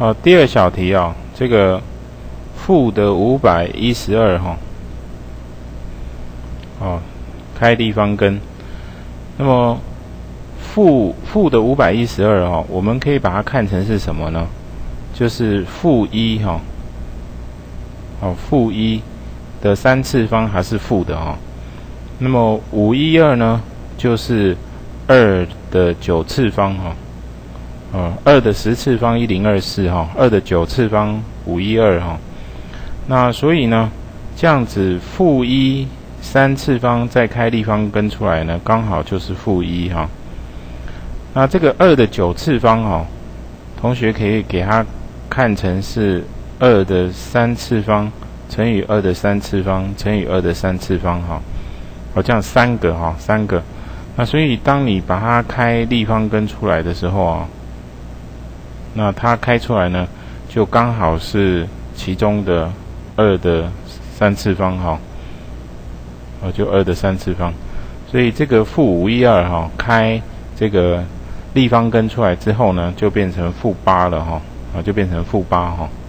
好，第二小题哦，这个负的512哈，开立方根。那么负的512哈，我们可以把它看成是什么呢？就是-1哈，-1的3次方还是负的哈。那么512呢，就是2的9次方哈。2的10次方1024哈，2的9次方512哈。那所以呢，这样子-1 3次方再开立方根出来呢，刚好就是-1哈。那这个2的9次方哈，同学可以给它看成是2的3次方乘以2的3次方乘以2的3次方哈。这样3个。那所以当你把它开立方根出来的时候啊，那它开出来呢，就刚好是其中的2的3次方哈，就2的3次方。所以这个-512哈，开这个立方根出来之后呢，就变成-8了哈，就变成-8哈。